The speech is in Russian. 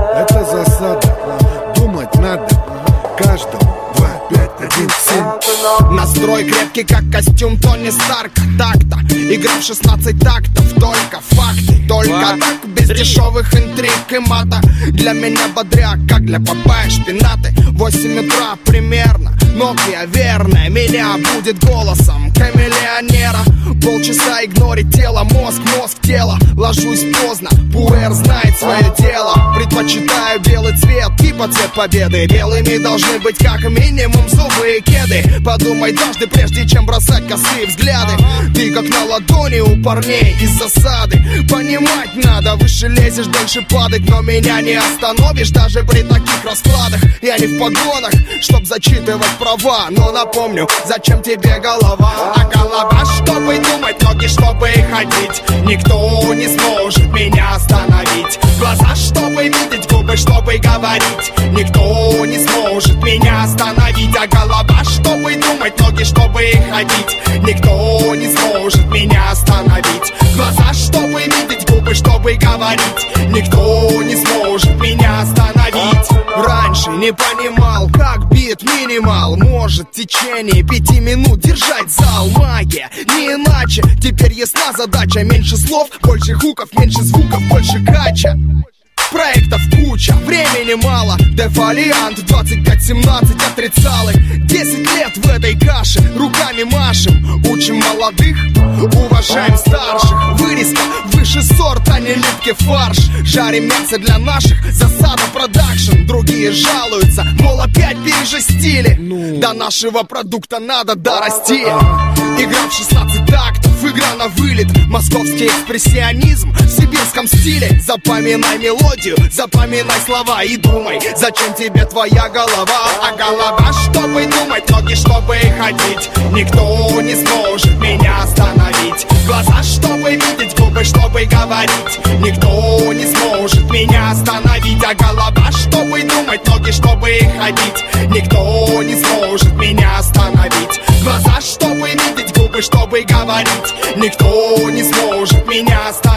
Это засада, думать надо. Каждому 2, 5, 1, 7. Настрой крепкий, как костюм Тони Старка. Так-то, игра в 16 тактов. Только факты, только так, без дешевых интриг и мата. Для меня бодряк, как для Папайи шпинаты. 8 утра примерно, Nokia верная меня будет голосом камелеонера. Полчаса игнорить тело, мозг, тело. Ложусь поздно, пуэр знает свое дело. Предпочитаю белый цвет, типа цвет победы. Белыми должны быть как минимум зубы и кеды. Подумай дважды, прежде чем бросать косые взгляды. Ты как на ладони у парней из засады. Понимать надо, выше лезешь, дальше падать. Но меня не остановишь даже при таких раскладах. Я не в погонах, чтоб зачитывать права. Но напомню, зачем тебе голова? А голова, чтобы думать, ноги, чтобы ходить. Никто не сможет меня остановить. Глаза, чтобы видеть, губы, чтобы говорить. Никто не сможет меня остановить. А голова, чтобы думать, ноги, чтобы ходить. Никто не сможет меня остановить. Глаза, чтобы видеть, губы, чтобы говорить. Никто не сможет меня остановить. Раньше не понимал, как бит минимал может в течение 5 минут держать зал. Магия, не иначе. Теперь ясна задача. Меньше слов, больше хуков, меньше звуков, больше кача. Проектов куча, времени мало. Дефолиант 25-17 отрицалы. 10 лет в этой каше, руками машем. Учим молодых, уважаем старших. Вырезка выше сорт, а не липкий фарш. Жарим мясо для наших, засада продакшн. Другие жалуются, мол, опять пережестили. До нашего продукта надо дорасти. Игра в 16 тактов, игра на вылет. Московский экспрессионизм в сибирском стиле. Запоминай мелодию, запоминай слова и думай, зачем тебе твоя голова. А голова, чтобы думать, ноги, чтобы ходить. Никто не сможет меня остановить. Глаза, чтобы видеть, губы, чтобы говорить. Никто не сможет меня остановить. А голова, чтобы думать, ноги, чтобы ходить. Никто не сможет меня остановить. Глаза, чтобы видеть, губы, чтобы говорить. Никто не сможет меня остановить.